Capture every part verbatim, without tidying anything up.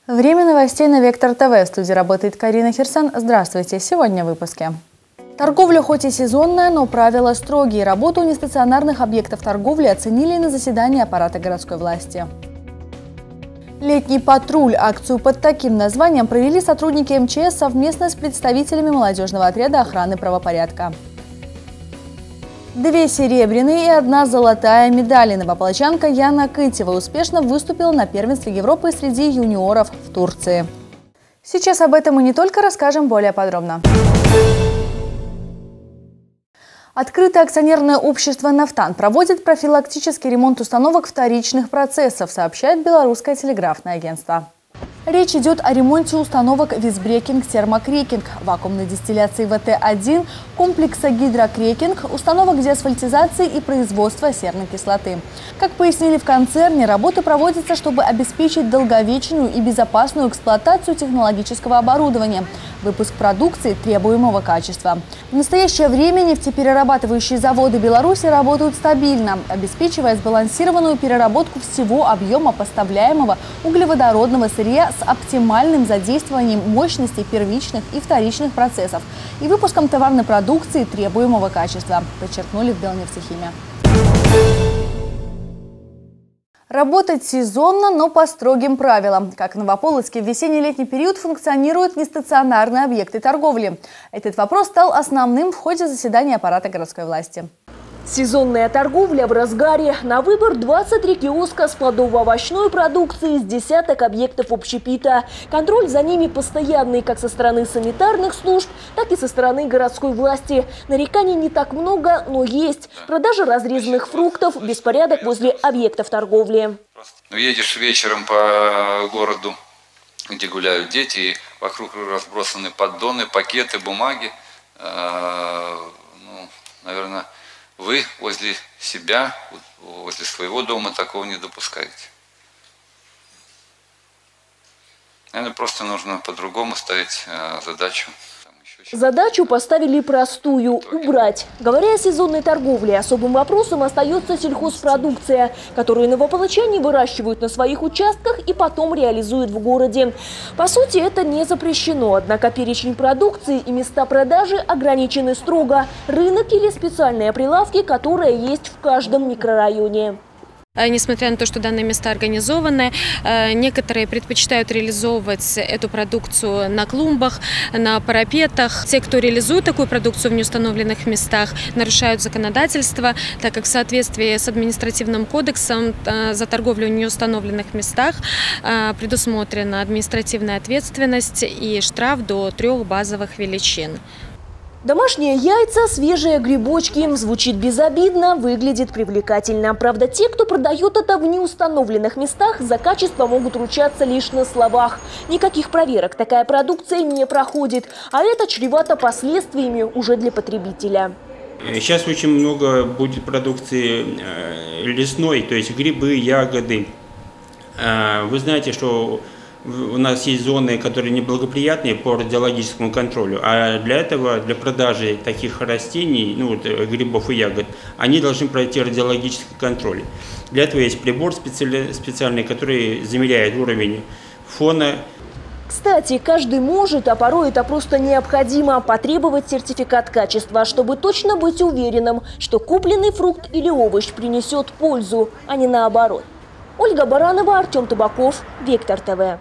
Время новостей на Вектор ТВ. В студии работает Карина Херсан. Здравствуйте. Сегодня в выпуске. Торговля хоть и сезонная, но правила строгие. Работу нестационарных объектов торговли оценили на заседании аппарата городской власти. Летний патруль. Акцию под таким названием провели сотрудники эм че эс совместно с представителями молодежного отряда охраны правопорядка. Две серебряные и одна золотая медали. Новополочанка Яна Кытева успешно выступила на первенстве Европы среди юниоров в Турции. Сейчас об этом мы не только расскажем более подробно. Открытое акционерное общество «Нафтан» проводит профилактический ремонт установок вторичных процессов, сообщает Белорусское телеграфное агентство. Речь идет о ремонте установок визбрекинг, термокрекинг, вакуумной дистилляции вэ тэ один, комплекса гидрокрекинг, установок деасфальтизации и производства серной кислоты. Как пояснили в концерне, работы проводятся, чтобы обеспечить долговечную и безопасную эксплуатацию технологического оборудования, выпуск продукции требуемого качества. В настоящее время нефтеперерабатывающие заводы Беларуси работают стабильно, обеспечивая сбалансированную переработку всего объема поставляемого углеводородного сырья с оптимальным задействованием мощностей первичных и вторичных процессов и выпуском товарной продукции требуемого качества, подчеркнули в Белнефтехиме. Работать сезонно, но по строгим правилам. Как в Новополоцке в весенне-летний период функционируют нестационарные объекты торговли? Этот вопрос стал основным в ходе заседания аппарата городской власти. Сезонная торговля в разгаре. На выбор двадцать три киоска с плодово-овощной продукцией, с десяток объектов общепита. Контроль за ними постоянный как со стороны санитарных служб, так и со стороны городской власти. Нареканий не так много, но есть. Продажа разрезанных фруктов, беспорядок возле объектов торговли. Едешь вечером по городу, где гуляют дети, и вокруг разбросаны поддоны, пакеты, бумаги. Ну, наверное, вы возле себя, возле своего дома такого не допускаете. Наверное, просто нужно по-другому ставить задачу. Задачу поставили простую – убрать. Говоря о сезонной торговле, особым вопросом остается сельхозпродукция, которую новополочане выращивают на своих участках и потом реализуют в городе. По сути, это не запрещено, однако перечень продукции и места продажи ограничены строго. Рынок или специальные прилавки, которые есть в каждом микрорайоне. Несмотря на то, что данные места организованы, некоторые предпочитают реализовывать эту продукцию на клумбах, на парапетах. Те, кто реализует такую продукцию в неустановленных местах, нарушают законодательство, так как в соответствии с административным кодексом за торговлю в неустановленных местах предусмотрена административная ответственность и штраф до трех базовых величин. Домашние яйца, свежие грибочки. Звучит безобидно, выглядит привлекательно. Правда, те, кто продает это в неустановленных местах, за качество могут ручаться лишь на словах. Никаких проверок такая продукция не проходит. А это чревато последствиями уже для потребителя. Сейчас очень много будет продукции лесной, то есть грибы, ягоды. Вы знаете, что у нас есть зоны, которые неблагоприятные по радиологическому контролю, а для этого, для продажи таких растений, ну вот, грибов и ягод, они должны пройти радиологический контроль. Для этого есть прибор специальный, который замеряет уровень фона. Кстати, каждый может, а порой это просто необходимо, потребовать сертификат качества, чтобы точно быть уверенным, что купленный фрукт или овощ принесет пользу, а не наоборот. Ольга Баранова, Артем Табаков, Вектор ТВ.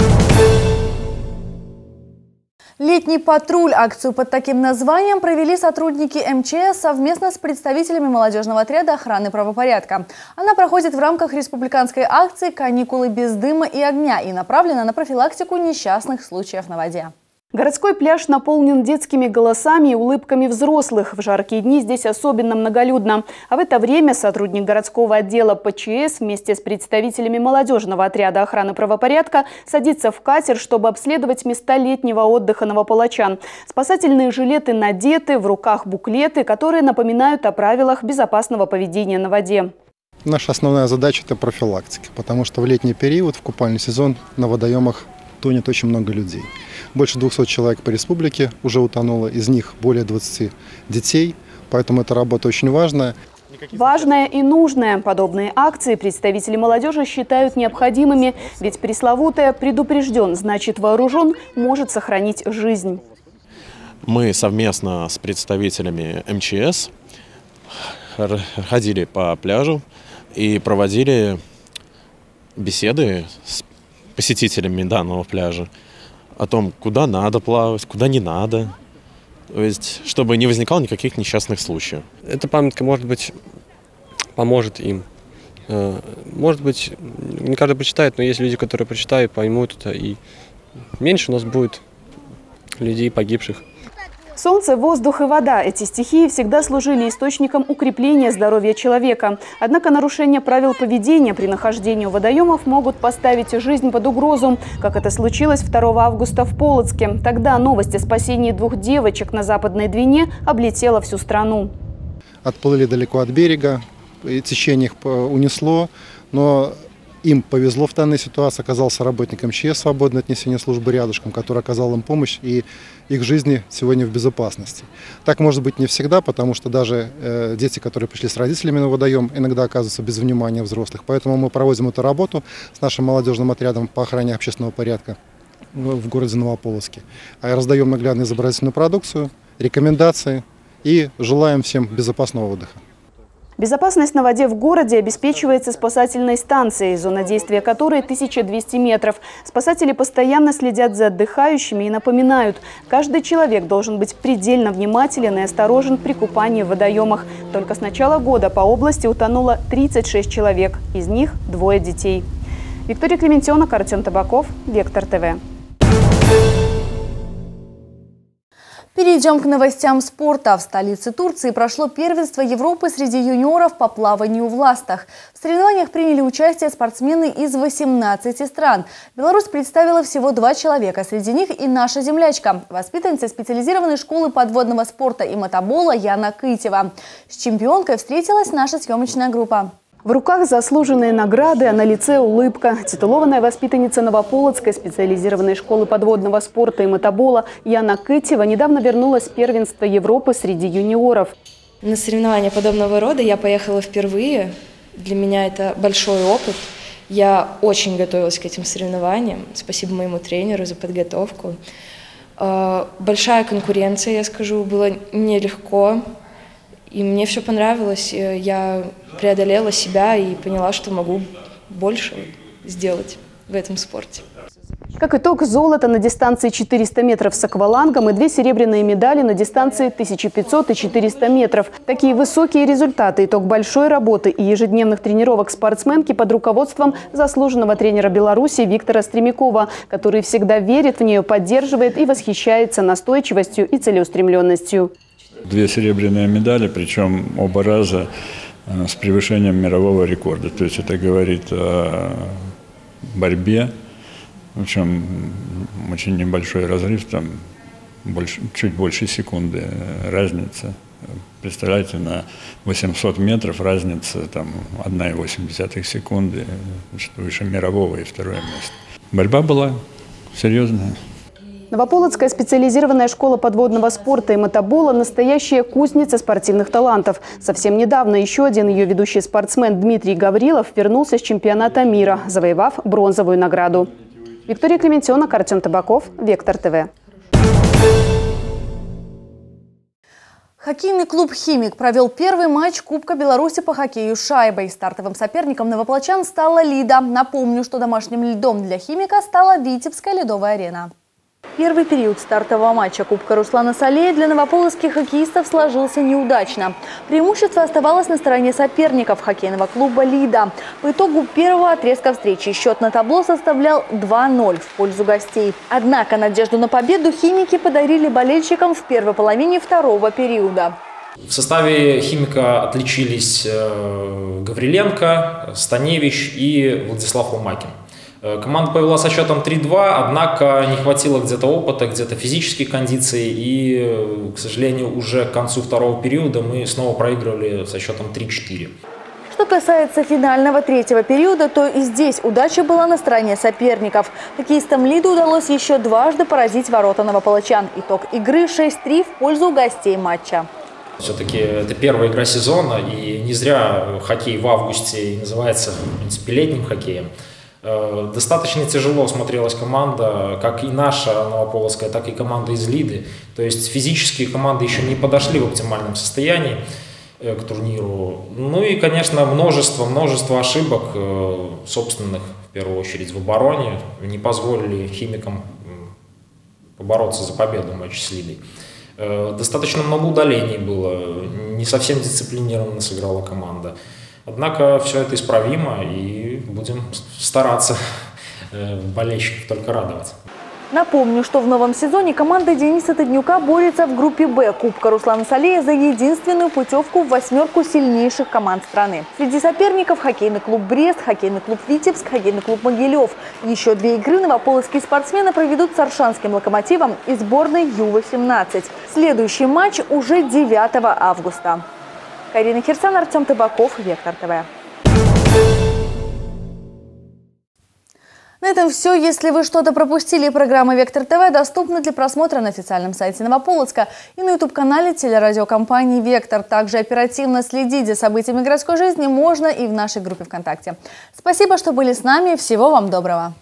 Летний патруль. Акцию под таким названием провели сотрудники эм че эс совместно с представителями молодежного отряда охраны правопорядка. Она проходит в рамках республиканской акции «Каникулы без дыма и огня» и направлена на профилактику несчастных случаев на воде. Городской пляж наполнен детскими голосами и улыбками взрослых. В жаркие дни здесь особенно многолюдно. А в это время сотрудник городского отдела пэ че эс вместе с представителями молодежного отряда охраны правопорядка садится в катер, чтобы обследовать места летнего отдыха новополочан. Спасательные жилеты надеты, в руках буклеты, которые напоминают о правилах безопасного поведения на воде. Наша основная задача – это профилактика, потому что в летний период, в купальный сезон на водоемах тонет очень много людей. Больше двухсот человек по республике уже утонуло, из них более двадцати детей, поэтому эта работа очень важная. Важное и нужное. Подобные акции представители молодежи считают необходимыми, ведь пресловутое «предупрежден, значит вооружен» может сохранить жизнь. Мы совместно с представителями эм че эс ходили по пляжу и проводили беседы с посетителями данного пляжа о том, куда надо плавать, куда не надо, то есть, чтобы не возникало никаких несчастных случаев. Эта памятка, может быть, поможет им. Может быть, не каждый прочитает, но есть люди, которые прочитают, поймут это, и меньше у нас будет людей погибших. Солнце, воздух и вода – эти стихии всегда служили источником укрепления здоровья человека. Однако нарушение правил поведения при нахождении у водоемов могут поставить жизнь под угрозу, как это случилось второго августа в Полоцке. Тогда новость о спасении двух девочек на Западной Двине облетела всю страну. Отплыли далеко от берега, и течение их унесло, но им повезло в данной ситуации, оказался работник эм че эс свободное от несения службы рядышком, который оказал им помощь, и их жизни сегодня в безопасности. Так может быть не всегда, потому что даже э, дети, которые пришли с родителями на водоем, иногда оказываются без внимания взрослых. Поэтому мы проводим эту работу с нашим молодежным отрядом по охране общественного порядка в городе Новополоцке. Раздаем наглядную изобразительную продукцию, рекомендации и желаем всем безопасного отдыха. Безопасность на воде в городе обеспечивается спасательной станцией, зона действия которой тысяча двести метров. Спасатели постоянно следят за отдыхающими и напоминают, каждый человек должен быть предельно внимателен и осторожен при купании в водоемах. Только с начала года по области утонуло тридцать шесть человек, из них двое детей. Виктория Клементьонок, Артем Табаков, Вектор ТВ. Перейдем к новостям спорта. В столице Турции прошло первенство Европы среди юниоров по плаванию в ластах. В соревнованиях приняли участие спортсмены из восемнадцати стран. Беларусь представила всего два человека, среди них и наша землячка, воспитанница специализированной школы подводного спорта и мотобола Яна Кытева. С чемпионкой встретилась наша съемочная группа. В руках заслуженные награды, а на лице улыбка. Титулованная воспитанница Новополоцкой специализированной школы подводного спорта и мотобола Яна Кытева недавно вернулась с первенства Европы среди юниоров. На соревнования подобного рода я поехала впервые. Для меня это большой опыт. Я очень готовилась к этим соревнованиям. Спасибо моему тренеру за подготовку. Большая конкуренция, я скажу, было нелегко. И мне все понравилось, я преодолела себя и поняла, что могу больше сделать в этом спорте. Как итог, золото на дистанции четыреста метров с аквалангом и две серебряные медали на дистанции тысяча пятьсот и четыреста метров. Такие высокие результаты – итог большой работы и ежедневных тренировок спортсменки под руководством заслуженного тренера Беларуси Виктора Стремякова, который всегда верит в нее, поддерживает и восхищается настойчивостью и целеустремленностью. Две серебряные медали, причем оба раза с превышением мирового рекорда. То есть это говорит о борьбе, причем очень небольшой разрыв, там больше, чуть больше секунды разница. Представляете, на восемьсот метров разница там одна целая восемь десятых секунды, значит, выше мирового и второе место. Борьба была серьезная. Новополоцкая специализированная школа подводного спорта и мотобола – настоящая кузница спортивных талантов. Совсем недавно еще один ее ведущий спортсмен Дмитрий Гаврилов вернулся с чемпионата мира, завоевав бронзовую награду. Виктория Клементьонок, Артем Табаков, Вектор ТВ. Хоккейный клуб «Химик» провел первый матч Кубка Беларуси по хоккею с шайбой. Стартовым соперником новополочан стала «Лида». Напомню, что домашним льдом для «Химика» стала Витебская ледовая арена. Первый период стартового матча Кубка Руслана Салея для новополоцких хоккеистов сложился неудачно. Преимущество оставалось на стороне соперников хоккейного клуба «Лида». По итогу первого отрезка встречи счет на табло составлял два ноль в пользу гостей. Однако надежду на победу «Химики» подарили болельщикам в первой половине второго периода. В составе «Химика» отличились Гавриленко, Станевич и Владислав Ломакин. Команда повела со счетом три-два, однако не хватило где-то опыта, где-то физических кондиций. И, к сожалению, уже к концу второго периода мы снова проигрывали со счетом три-четыре. Что касается финального третьего периода, то и здесь удача была на стороне соперников. Хоккеистам «Лиды» удалось еще дважды поразить ворота новополочан. Итог игры шесть-три в пользу гостей матча. Все-таки это первая игра сезона, и не зря хоккей в августе и называется, в принципе, летним хоккеем. Достаточно тяжело смотрелась команда, как и наша Новополоцкая, так и команда из Лиды. То есть физические команды еще не подошли в оптимальном состоянии к турниру. Ну и, конечно, множество, множество ошибок собственных, в первую очередь, в обороне, не позволили химикам побороться за победу в матче с Лидой. Достаточно много удалений было, не совсем дисциплинированно сыграла команда. Однако все это исправимо, и будем стараться болельщиков только радовать. Напомню, что в новом сезоне команда Дениса Таднюка борется в группе «Б» Кубка Руслана Салея за единственную путевку в восьмерку сильнейших команд страны. Среди соперников хоккейный клуб «Брест», хоккейный клуб «Витебск», хоккейный клуб «Могилев». Еще две игры новополоцкие спортсмены проведут с Аршанским «Локомотивом» и сборной Ю восемнадцать. Следующий матч уже девятого августа. Карина Херсан, Артем Табаков, Вектор ТВ. На этом все. Если вы что-то пропустили, программа Вектор ТВ доступна для просмотра на официальном сайте Новополоцка и на ютуб-канале телерадиокомпании «Вектор». Также оперативно следить за событиями городской жизни можно и в нашей группе ВКонтакте. Спасибо, что были с нами. Всего вам доброго.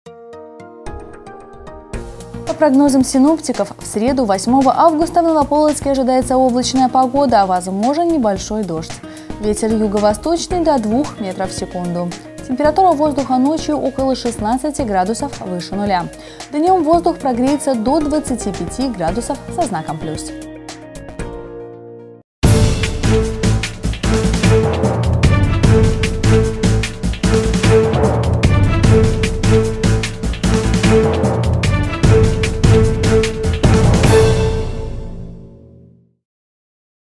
По прогнозам синоптиков, в среду, восьмого августа, в Новополоцке ожидается облачная погода, а возможен небольшой дождь. Ветер юго-восточный до двух метров в секунду. Температура воздуха ночью около шестнадцати градусов выше нуля. Днем воздух прогреется до двадцати пяти градусов со знаком плюс.